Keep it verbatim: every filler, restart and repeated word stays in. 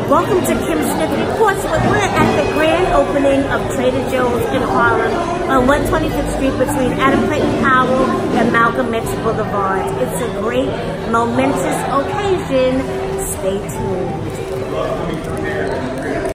Welcome to Kim Smith Reports. We're at the grand opening of Trader Joe's in Harlem on one twenty-fifth Street between Adam Clayton Powell and Malcolm X Boulevard. It's a great, momentous occasion. Stay tuned.